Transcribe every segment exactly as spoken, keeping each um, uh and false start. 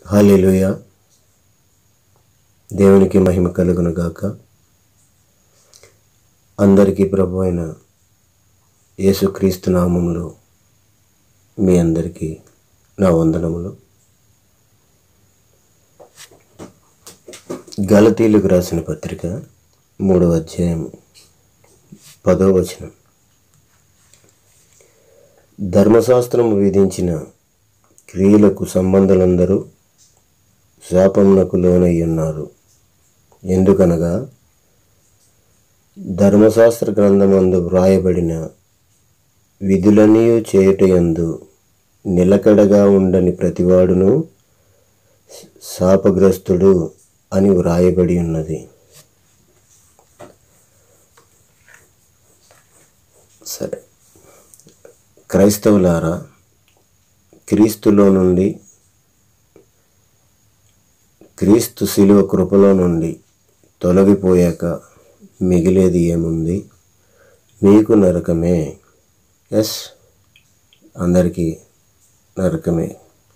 హల్లెలూయా. దేవునికి మహిమ కలుగును గాక. అందరికీ ప్రభు అయిన యేసుక్రీస్తు నామములో మీ అందరికీ నా వందనములు. గలతీయులకు రాసిన పత్రిక మూడవ అధ్యాయము పదవ వచనం. ధర్మశాస్త్రము విధించిన క్రియలకు సంబంధులందరూ శాపమునకు లోనై ఉన్నారు. ఎందుకనగా ధర్మశాస్త్ర గ్రంథమందు వ్రాయబడిన విధులన్నీ చేయుటయందు నిలకడగా ఉండని ప్రతివాడును శాపగ్రస్తుడు అని వ్రాయబడి ఉన్నది. సరే, క్రైస్తవులారా, క్రీస్తులో నుండి, క్రీస్తు శిలువ కృపలో నుండి తొలగిపోయాక మిగిలేది ఏముంది? మీకు నరకమే. ఎస్, అందరికీ నరకమే.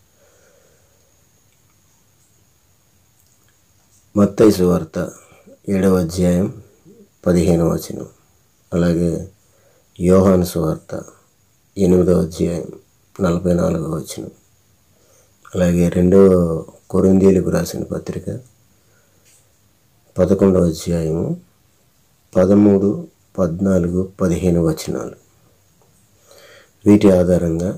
మత్తయి సువార్త ఏడవ అధ్యాయం పదిహేనవ వచనం, అలాగే యోహాను సువార్త ఎనిమిదవ అధ్యాయం నలభై నాలుగవ వచనం, అలాగే రెండవ కొరింథీయులకు రాసిన పత్రిక పదకొండవ అధ్యాయము పదమూడు పద్నాలుగు పదిహేను వచనాలు. వీటి ఆధారంగా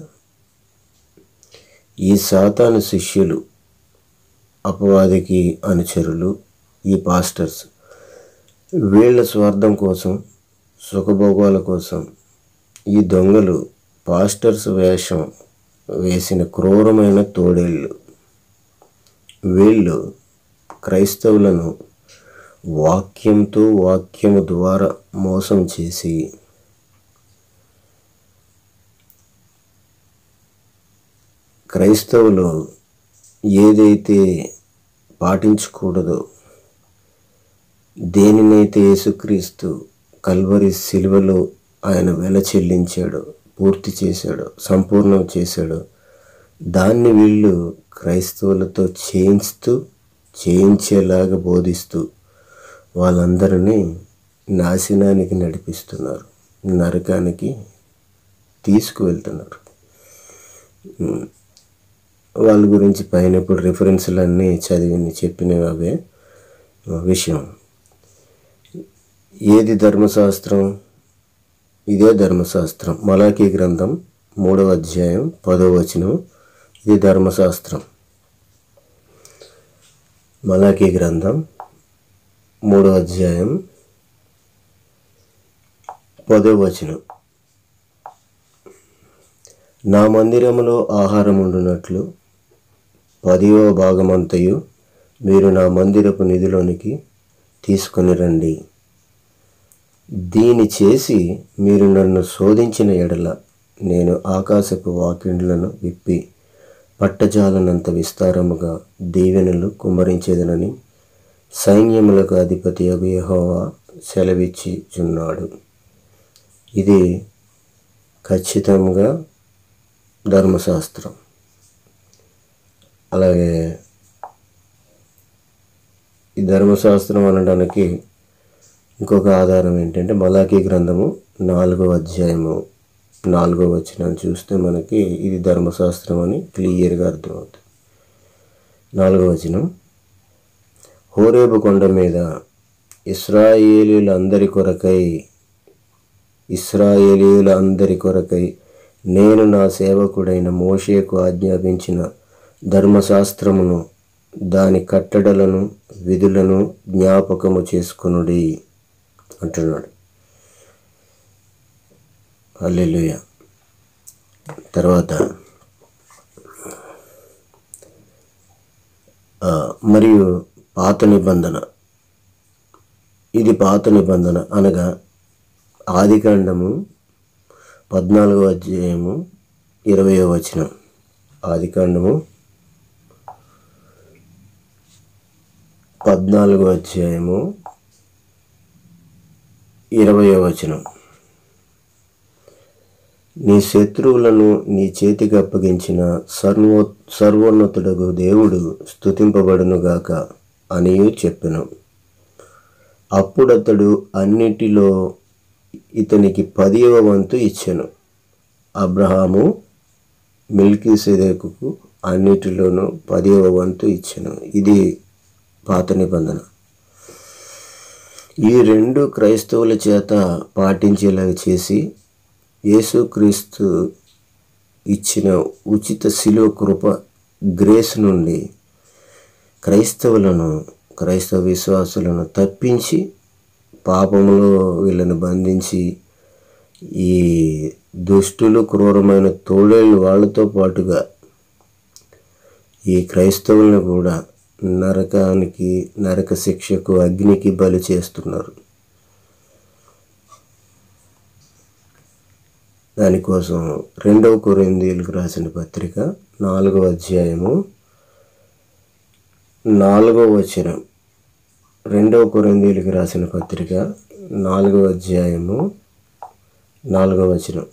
ఈ సాతాను శిష్యులు, అపవాదికి అనుచరులు, ఈ పాస్టర్స్, వీళ్ళ స్వార్థం కోసం, సుఖభోగాల కోసం ఈ దొంగలు పాస్టర్స్ వేషం వేసిన క్రూరమైన తోడేళ్ళు. వీళ్ళు క్రైస్తవులను వాక్యంతో, వాక్యము ద్వారా మోసం చేసి క్రైస్తవులు ఏదైతే పాటించకూడదో, దేనినైతే యేసుక్రీస్తు కల్వరి శిలువలో ఆయన వెల చెల్లించాడో, పూర్తి చేశాడో, సంపూర్ణం చేశాడో, దాన్ని వీళ్ళు క్రైస్తవులతో చేయిస్తూ, చేయించేలాగా బోధిస్తూ వాళ్ళందరినీ నాశనానికి నడిపిస్తున్నారు, నరకానికి తీసుకువెళ్తున్నారు. వాళ్ళ గురించి పైన ఇప్పుడు రిఫరెన్స్లన్నీ చదివి చెప్పినవి అవే విషయం. ఏది ధర్మశాస్త్రం? ఇదే ధర్మశాస్త్రం. మలాకీ గ్రంథం మూడవ అధ్యాయం పదవ వచనం, ఇది ధర్మశాస్త్రం. మలాకీ గ్రంథం మూడవ అధ్యాయం పదవ వచనం, నా మందిరములో ఆహారం ఉండునట్లు పదివ భాగమంతయు మీరు నా మందిరపు నిధిలోనికి తీసుకొని రండి. దీని చేసి మీరు నన్ను శోధించిన ఎడల నేను ఆకాశపు వాకిండ్లను విప్పి పట్టజాలనంత విస్తారముగా దీవెనలు కుమ్మరించేదనని సైన్యములకు అధిపతి యెహోవా సెలవిచ్చి చున్నాడు. ఇది ఖచ్చితంగా ధర్మశాస్త్రం. అలాగే ఈ ధర్మశాస్త్రం అనడానికి ఇంకొక ఆధారం ఏంటంటే మలాకీ గ్రంథము నాలుగవ అధ్యాయము నాలుగవ వచనాన్ని చూస్తే మనకి ఇది ధర్మశాస్త్రం అని క్లియర్గా అర్థమవుతుంది. నాలుగవ వచనం, హోరేబు కొండ మీద ఇశ్రాయేలీయులందరి కొరకై ఇశ్రాయేలీయులందరి కొరకై నేను నా సేవకుడైన మోషేకు ఆజ్ఞాపించిన ధర్మశాస్త్రమును, దాని కట్టడలను, విధులను జ్ఞాపకము చేసుకొనుడి అంటున్నాడు. హల్లెలూయా. తర్వాత మరియు పాత నిబంధన, ఇది పాత నిబంధన అనగా ఆదికాండము పద్నాలుగో అధ్యాయము ఇరవయో వచనం. ఆదికాండము పద్నాలుగో అధ్యాయము ఇరవయో వచనం, నీ శత్రువులను నీ చేతికి అప్పగించిన సర్వో సర్వోన్నతుడగు దేవుడు స్తుతింపబడునుగాక అనియు చెప్పెను. అప్పుడతడు అన్నిటిలో ఇతనికి పదివ వంతు ఇచ్చెను. అబ్రహాము మెల్కీసెదెకుకు అన్నిటిలోనూ పదివ వంతు ఇచ్చెను. ఇది పాత నిబంధన. ఈ రెండు క్రైస్తవుల చేత పాటించేలాగా చేసి యేసుక్రీస్తు ఇచ్చిన ఉచిత శిలువ కృప గ్రేస్ నుండి క్రైస్తవులను క్రైస్తవ విశ్వాసులను తప్పించి పాపంలో వీళ్ళని బంధించి ఈ దుష్టులు క్రూరమైన తోడేళ్ళు వాళ్ళతో పాటుగా ఈ క్రైస్తవులను కూడా నరకానికి నరక శిక్షకు అగ్నికి బలి చేస్తున్నారు. దానికోసం రెండవ కొరింథీయులకు రాసిన పత్రిక నాలుగవ అధ్యాయము నాలుగవ వచనం. రెండవ కొరింథీయులకు రాసిన పత్రిక నాలుగవ అధ్యాయము నాలుగవ వచనం.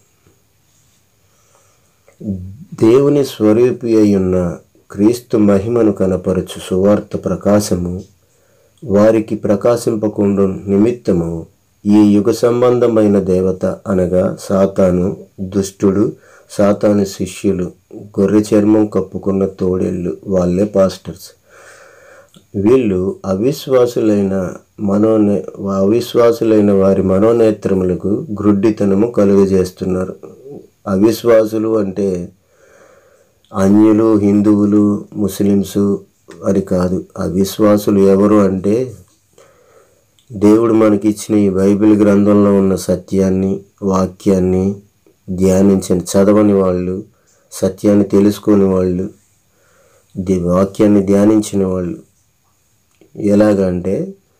దేవుని స్వరూపి అయ్యున్న క్రీస్తు మహిమను కనపరచు సువార్త ప్రకాశము వారికి ప్రకాశింపకుండా నిమిత్తము ఈ యుగ సంబంధమైన దేవత అనగా సాతాను, దుష్టుడు, సాతాను శిష్యులు, గొర్రె చర్మం కప్పుకున్న తోడేళ్ళు వాళ్ళే పాస్టర్స్. వీళ్ళు అవిశ్వాసులైన మనోనే అవిశ్వాసులైన వారి మనోనేత్రములకు గ్రుడ్డితనము కలుగజేస్తున్నారు. అవిశ్వాసులు అంటే అన్యులు, హిందువులు, ముస్లిమ్సు అని కాదు. అవిశ్వాసులు ఎవరు అంటే దేవుడు మనకిచ్చిన ఈ బైబిల్ గ్రంథంలో ఉన్న సత్యాన్ని, వాక్యాన్ని ధ్యానించని చదవని వాళ్ళు, సత్యాన్ని తెలుసుకొని వాళ్ళు, వాక్యాన్ని ధ్యానించిన వాళ్ళు. ఎలాగంటే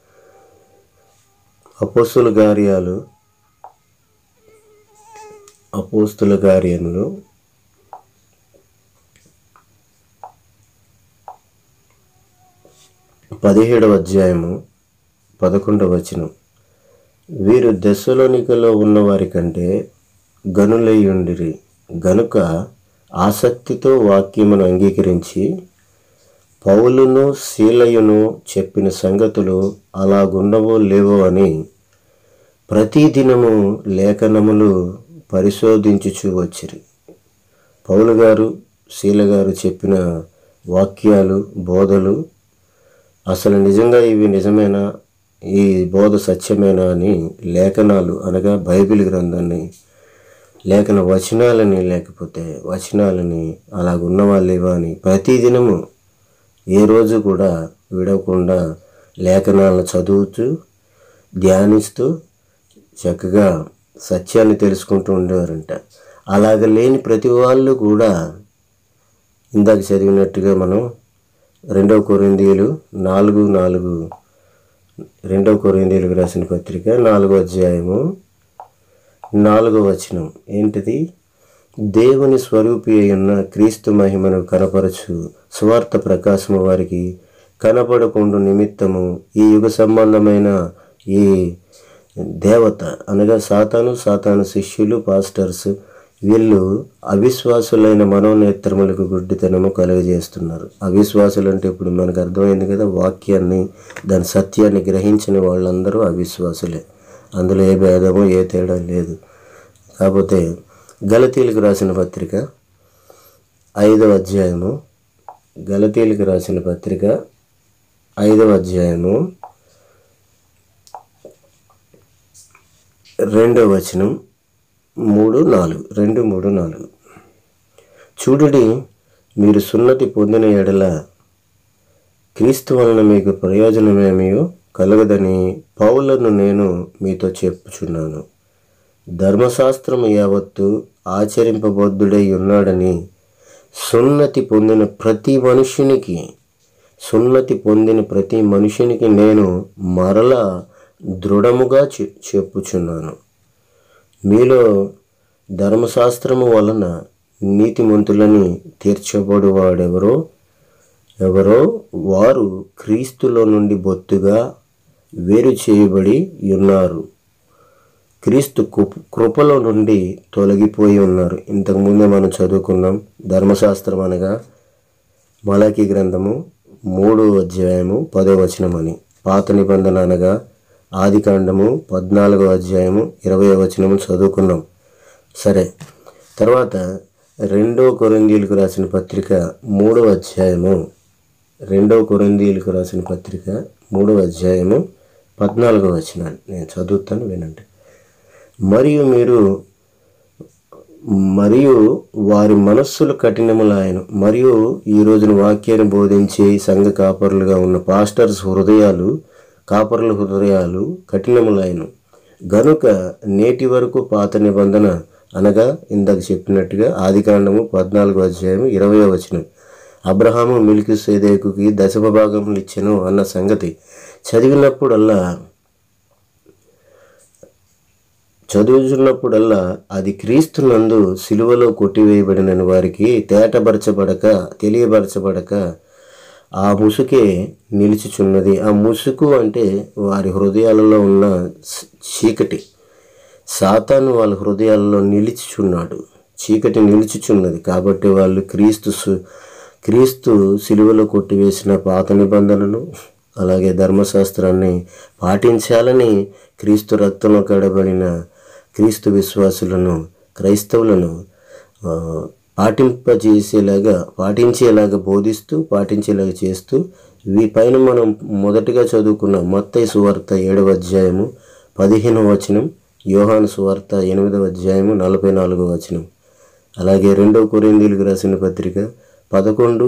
అపోస్తుల కార్యాలు అపోస్తుల కార్యములు పదిహేడవ అధ్యాయము పదకొండవ వచనం. వీరు దెస్సలోనికలో ఉన్న వారి కంటే గనులయ్యుండిరి గనుక ఆసక్తితో వాక్యమును అంగీకరించి పౌలును శీలయును చెప్పిన సంగతులు అలాగుండవో లేవో అని ప్రతిదినము లేఖనములు పరిశోధించుచూ వచ్చిరి. పౌలు గారు, శీల గారు చెప్పిన వాక్యాలు, బోధలు అసలు నిజంగా ఇవి నిజమేనా, ఈ బోధ సత్యమేనా అని లేఖనాలు అనగా బైబిల్ గ్రంథాన్ని, లేఖన వచనాలని, లేకపోతే వచనాలని అలాగున్నవా లేవా అని ప్రతిదినము ఏ రోజు కూడా విడవకుండా లేఖనాలను చదువుతూ ధ్యానిస్తూ చక్కగా సత్యాన్ని తెలుసుకుంటూ ఉండేవారంట. అలాగ లేని ప్రతి వాళ్ళు కూడా ఇందాక చదివినట్టుగా మనం రెండవ కొరింథీయులు నాలుగు నాలుగు రెండవ కొరింథీయులకు రాసిన పత్రిక నాలుగో అధ్యాయము నాలుగో వచనం ఏంటిది? దేవుని స్వరూపి అయిన క్రీస్తు మహిమను కనపరచు స్వార్థ ప్రకాశము వారికి కనపడకుండా నిమిత్తము ఈ యుగ సంబంధమైన ఈ దేవత అనగా సాతాను, సాతాను శిష్యులు, పాస్టర్స్ వీళ్ళు అవిశ్వాసులైన మనోనేత్రములకు గుడ్డితనము కలుగజేస్తున్నారు. అవిశ్వాసులు అంటే ఇప్పుడు మనకు అర్థమైంది కదా, వాక్యాన్ని దాని సత్యాన్ని గ్రహించిన వాళ్ళందరూ అవిశ్వాసులే. అందులో ఏ భేదము ఏ తేడా లేదు. కాకపోతే గలతీలకు రాసిన పత్రిక ఐదవ అధ్యాయము గలతీలకు రాసిన పత్రిక ఐదవ అధ్యాయము రెండవ వచనం మూడు నాలుగు రెండు మూడు నాలుగు. చూడుడి, మీరు సున్నతి పొందిన ఎడల క్రీస్తు వలన మీకు ప్రయోజనమేమో కలగదని పౌలను నేను మీతో చెప్పుచున్నాను. ధర్మశాస్త్రము యావత్తు ఆచరింపబద్ధుడై ఉన్నాడని సున్నతి పొందిన ప్రతి మనుష్యునికి సున్నతి పొందిన ప్రతి మనుషునికి నేను మరలా దృఢముగా చె చెప్పుచున్నాను మీలో ధర్మశాస్త్రము వలన నీతిమంతులని తీర్చబడువాడెవరో ఎవరో వారు క్రీస్తులో నుండి బొత్తుగా వేరు చేయబడి ఉన్నారు. క్రీస్తు కృపలో నుండి తొలగిపోయి ఉన్నారు. ఇంతకుముందే మనం చదువుకున్నాం. ధర్మశాస్త్రం అనగా మలాకీ గ్రంథము మూడో అధ్యాయము పదో వచనం అని. పాత నిబంధన అనగా ఆది కాండము పద్నాలుగో అధ్యాయము ఇరవై వచనము చదువుకున్నాం. సరే, తర్వాత రెండో కొరింథీయులకు రాసిన పత్రిక మూడో అధ్యాయము రెండో కొరింథీయులకు రాసిన పత్రిక మూడో అధ్యాయము పద్నాలుగో వచనాన్ని నేను చదువుతాను, వినండి. మరియు మీరు మరియు వారి మనస్సులు కఠినములాయను. మరియు ఈ రోజున వాక్యాన్ని బోధించే సంఘ కాపరులుగా ఉన్న పాస్టర్స్ హృదయాలు కాపరుల హృదయాలు కఠినములాయను. గనుక నేటి వరకు పాత నిబంధన అనగా ఇందాక చెప్పినట్టుగా ఆది కాండము పద్నాలుగో అధ్యాయం ఇరవై వచనం అబ్రహాము మెల్కీసెదెకుకి దశమ భాగములు ఇచ్చెను అన్న సంగతి చదివినప్పుడల్లా చదువుతున్నప్పుడల్లా అది క్రీస్తు నందు సిలువలో కొట్టివేయబడిన వారికి తేటపరచబడక తెలియపరచబడక ఆ ముసుకే నిలిచిచున్నది. ఆ ముసుకు అంటే వారి హృదయాలలో ఉన్న చీకటి. సాతాను వాళ్ళ హృదయాలలో నిలిచిచున్నాడు, చీకటి నిలిచిచున్నది. కాబట్టి వాళ్ళు క్రీస్తు క్రీస్తు సిలువలో కొట్టివేసిన పాత నిబంధనలు అలాగే ధర్మశాస్త్రాన్ని పాటించాలని క్రీస్తు రక్తంలో కడబడిన క్రీస్తు విశ్వాసులను క్రైస్తవులను పాటింపజేసేలాగా పాటించేలాగా బోధిస్తూ పాటించేలాగా చేస్తూ వీపైన మనం మొదటగా చదువుకున్న మత్తయి సువార్త ఏడవ అధ్యాయము పదిహేనవ వచనం, యోహాను సువార్త ఎనిమిదవ అధ్యాయము నలభై నాలుగవ వచనం, అలాగే రెండవ కొరింథీయులకు రాసిన పత్రిక పదకొండు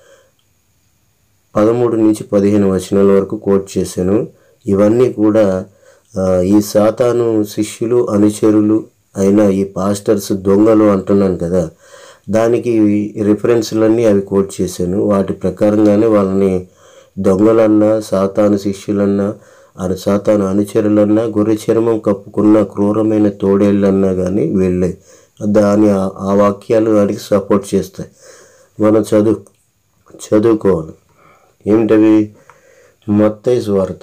పదమూడు నుంచి పదిహేను వచనాల వరకు కోట్ చేశాను. ఇవన్నీ కూడా ఈ సాతాను శిష్యులు అనుచరులు అయిన ఈ పాస్టర్స్ దొంగలు అంటున్నాను కదా, దానికి రిఫరెన్స్లన్నీ అవి కోట్ చేశాను. వాటి ప్రకారంగానే వాళ్ళని దొంగలన్నా సాతాను శిష్యులన్నా అది సాతాను అనుచరులన్నా గొర్రె చర్మం కప్పుకున్న క్రూరమైన తోడేళ్ళన్నా కానీ వెళ్ళే దాని ఆ వాక్యాలు వాటికి సపోర్ట్ చేస్తాయి. మనం చదువు చదువుకోవాలి. ఏమిటవి? మత్తయి సువార్త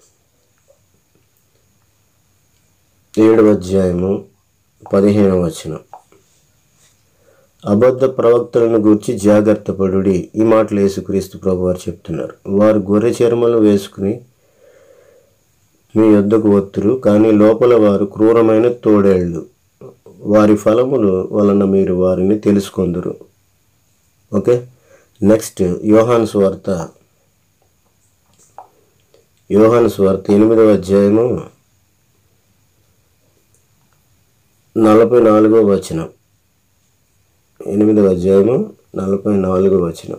ఏడవ అధ్యాయము పదిహేనవ వచనం, అబద్ధ ప్రవక్తలను గూర్చి జాగ్రత్త పడుడి. ఈ మాటలు యేసుక్రీస్తు ప్రభు వారు చెప్తున్నారు. వారు గొర్రె చర్మలు వేసుకుని మీ యొద్దకు వత్తురు, కానీ లోపల వారు క్రూరమైన తోడేళ్ళు. వారి ఫలములు వలన మీరు వారిని తెలుసుకొందురు. ఓకే, నెక్స్ట్ యోహాను సువార్త యోహాను సువార్త ఎనిమిదవ అధ్యాయము నలభై నాలుగో వచనం ఎనిమిదవ అధ్యాయము నలభై నాలుగో వచనం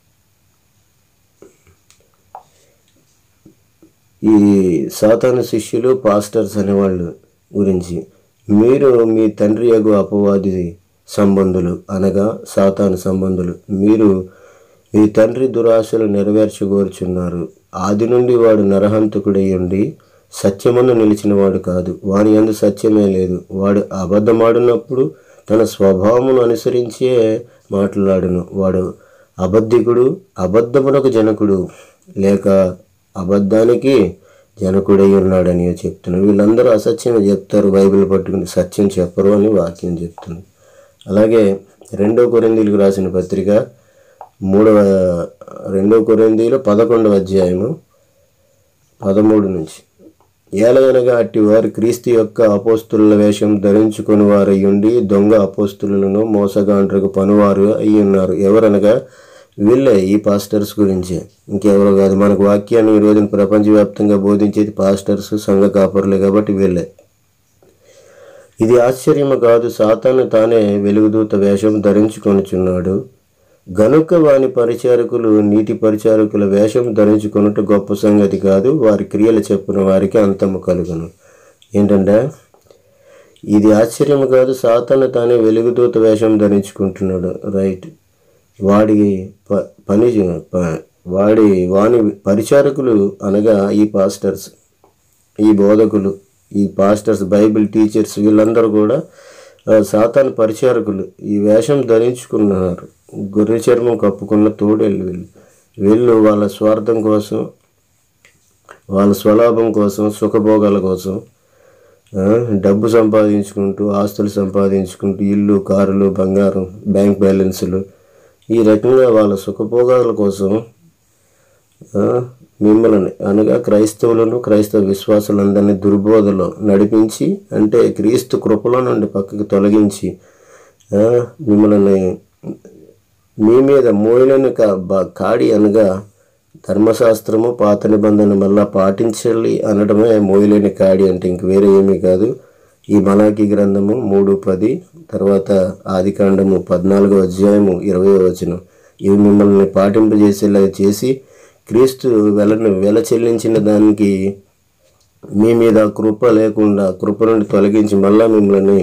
ఈ సాతాను శిష్యులు పాస్టర్స్ అనేవాళ్ళు గురించి, మీరు మీ తండ్రి యగు అపవాది సంబంధులు అనగా సాతాను సంబంధులు, మీరు మీ తండ్రి దురాశలు నెరవేర్చగోరుచున్నారు. ఆది నుండి వాడు నరహంతకుడై ఉండి సత్యమందు నిలిచిన వాడు కాదు, వాని యందు సత్యమే లేదు. వాడు అబద్ధమాడినప్పుడు తన స్వభావమును అనుసరించే మాట్లాడును. వాడు అబద్ధికుడు, అబద్ధమునకు జనకుడు, లేక అబద్ధానికి జనకుడై ఉన్నాడని చెప్తున్నాడు. వీళ్ళందరూ అసత్యం చెప్తారు, బైబిల్ పట్టుకుని సత్యం చెప్పరు అని వాక్యం చెప్తుంది. అలాగే రెండో కొరింథీయులకు రాసిన పత్రిక మూడవ రెండో కొరింథీయులు పదకొండవ అధ్యాయము పదమూడు నుంచి, ఏలగనగా అట్టి వారు క్రీస్తు యొక్క అపోస్తుల వేషం ధరించుకుని వారై ఉండి దొంగ అపోస్తులను మోసగాండ్రకు పనువారు అయి ఉన్నారు. ఎవరనగా వీళ్ళే, ఈ పాస్టర్స్ గురించే, ఇంకెవరో కాదు. మనకు వాక్యాన్ని ఈ రోజున ప్రపంచవ్యాప్తంగా బోధించేది పాస్టర్స్, సంఘ కాపరులే కాబట్టి వీళ్ళే. ఇది ఆశ్చర్యము కాదు, సాతాను తానే వెలుగుదూత వేషం ధరించుకొనుచున్నాడు. గనుక వాని పరిచారకులు నీతి పరిచారకుల వేషం ధరించుకొనుట గొప్ప సంగతి కాదు, వారి క్రియలు చెప్పున వారికి అంతము కలుగును. ఏంటంటే ఇది ఆశ్చర్యము కాదు, సాతాను తానే వెలుగుదూత వేషం ధరించుకుంటున్నాడు. రైట్, వాడి ప పని వాడి వాని పరిచారకులు అనగా ఈ పాస్టర్స్, ఈ బోధకులు, ఈ పాస్టర్స్, బైబిల్ టీచర్స్, వీళ్ళందరూ కూడా సాతాను పరిచారకులు. ఈ వేషం ధరించుకున్నారు, గొర్రె చర్మం కప్పుకున్న తోడేళ్ళు. వీళ్ళు వీళ్ళు వాళ్ళ స్వార్థం కోసం, వాళ్ళ స్వలాభం కోసం, సుఖభోగాల కోసం డబ్బు సంపాదించుకుంటూ, ఆస్తులు సంపాదించుకుంటూ, ఇల్లు, కారులు, బంగారం, బ్యాంక్ బ్యాలెన్సులు, ఈ రకంగా వాళ్ళ సుఖభోగాల కోసం మిమ్మల్ని అనగా క్రైస్తవులను, క్రైస్తవ విశ్వాసులందరినీ దుర్బోధలో నడిపించి, అంటే క్రీస్తు కృపలో నుండి పక్కకి తొలగించి మిమ్మల్ని మీ మీద మోయలేని కాడి అనగా ధర్మశాస్త్రము పాత నిబంధన మళ్ళా పాటించాలి అనడమే మోయలేని కాడి అంటే ఇంక వేరే ఏమీ కాదు. ఈ మలాకి గ్రంథము మూడు పది, తర్వాత ఆదికాండము పద్నాలుగో అధ్యాయము ఇరవై వచనం, ఇవి మిమ్మల్ని పాటింపజేసేలాగా చేసి క్రీస్తు వెలను వెల చెల్లించిన దానికి మీ మీద కృప లేకుండా కృప నుండి తొలగించి మళ్ళా మిమ్మల్ని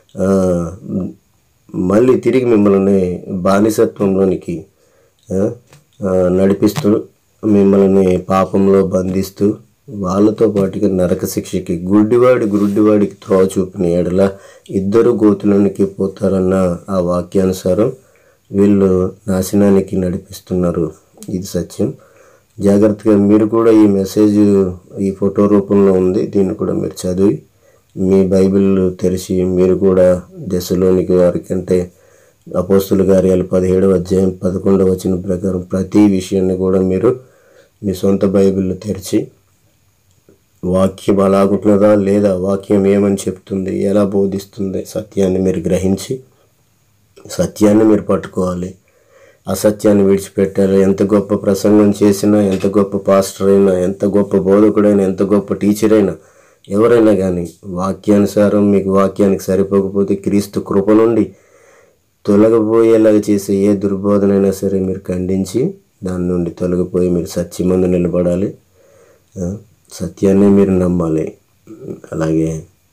మళ్ళీ తిరిగి మిమ్మల్ని బానిసత్వంలోనికి నడిపిస్తూ, మిమ్మల్ని పాపంలో బంధిస్తూ, వాళ్ళతో పాటుగా నరక శిక్షకి గుడ్డివాడి గుడ్డివాడికి త్రోవ చూపిన ఎడల ఇద్దరు గోతులోనికి పోతారన్న ఆ వాక్యానుసారం వీళ్ళు నాశనానికి నడిపిస్తున్నారు. ఇది సత్యం. జాగ్రత్తగా మీరు కూడా ఈ మెసేజ్ ఈ ఫోటో రూపంలో ఉంది, దీన్ని కూడా మీరు చదివి మీ బైబిల్ తెరిచి మీరు కూడా దశలోనికి వారికంటే అపోస్తుల కార్యాలు పదిహేడవ అధ్యాయం పదకొండవ వచనం ప్రకారం ప్రతి విషయాన్ని కూడా మీరు మీ సొంత బైబిల్ తెరిచి వాక్యం అలాగుంటున్నదా లేదా, వాక్యం ఏమని చెప్తుంది, ఎలా బోధిస్తుంది, సత్యాన్ని మీరు గ్రహించి సత్యాన్ని మీరు పట్టుకోవాలి. అసత్యాన్ని విడిచిపెట్టాలి. ఎంత గొప్ప ప్రసంగం చేసినా, ఎంత గొప్ప పాస్టర్ అయినా, ఎంత గొప్ప బోధకుడైనా, ఎంత గొప్ప టీచర్ అయినా, ఎవరైనా కానీ వాక్యానుసారం మీకు వాక్యానికి సరిపోకపోతే క్రీస్తు కృప నుండి తొలగిపోయేలాగా చేసే ఏ దుర్బోధనైనా సరే మీరు ఖండించి దాని నుండి తొలగిపోయి మీరు సత్యమందు నిలబడాలి. సత్యాన్ని మీరు నమ్మాలి. అలాగే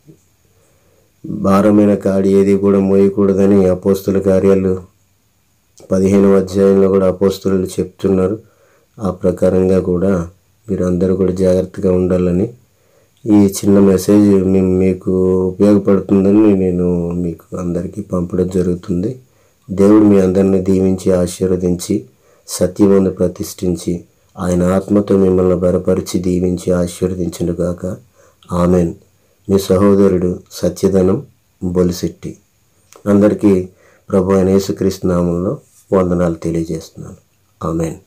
భారమైన కాడి ఏది కూడా మోయకూడదని అపోస్తుల కార్యాలు పదిహేనవ అధ్యాయంలో కూడా అపోస్తులు చెప్తున్నారు. ఆ ప్రకారంగా కూడా మీరు అందరూ కూడా జాగ్రత్తగా ఉండాలని ఈ చిన్న మెసేజ్ మేము మీకు ఉపయోగపడుతుందని నేను మీకు అందరికీ పంపడం జరుగుతుంది. దేవుడు మీ అందరిని దీవించి ఆశీర్వదించి సత్యమందు ప్రతిష్ఠించి ఆయన ఆత్మతో మిమ్మల్ని బలపరిచి దీవించి ఆశీర్వదించును గాక. ఆమెన్. మీ సహోదరుడు సత్యధనం బొలిశెట్టి. అందరికీ ప్రభు అయిన యేసుక్రీస్తు నామంలో వందనాలు తెలియజేస్తున్నాను. ఆమెన్.